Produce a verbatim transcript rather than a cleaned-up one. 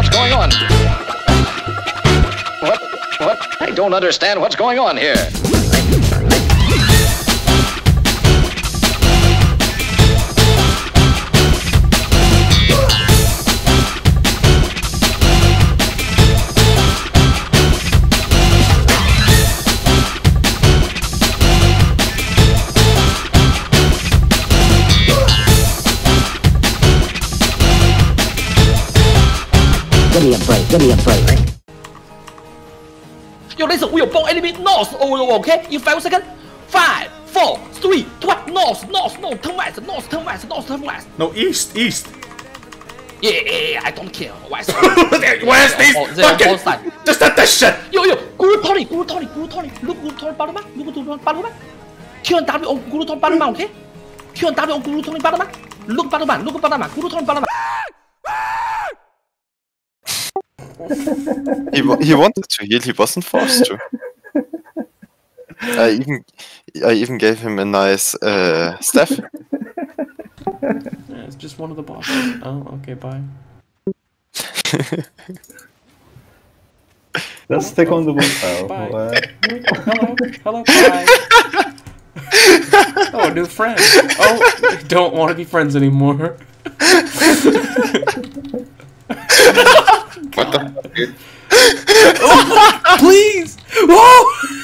what's going on? What? What? I don't understand what's going on here. Give me a break, give me a break. Yo, listen, we will bomb enemy north over, okay? In five seconds. Five, four, three, two, north, north, north, turn west, north, turn west, north, turn west. No, east, east. Yeah, yeah, yeah, I don't care. West. West, east, oh, they're fucking. all side. Just that, that shit. Yo, yo, Guru Tony, Guru Tony, Guru Tony. Look, Guru Tony, bottom man. Look, Guru Tony, bottom man. Q and W on Guru Tony, bottom man, okay? Q and W on Guru Tony, bottom man. Look, bottom man, look, bottom man. Guru Tony, bottom man. He, he wanted to heal, he wasn't forced to. I even I even gave him a nice uh, staff. Yeah, it's just one of the bosses. Oh, okay, bye. Let's stick on the one. Oh, Bye. uh, Hello, hello, bye. Oh, a new friend. Oh, I don't want to be friends anymore. What the fuck, dude? Please! Whoa!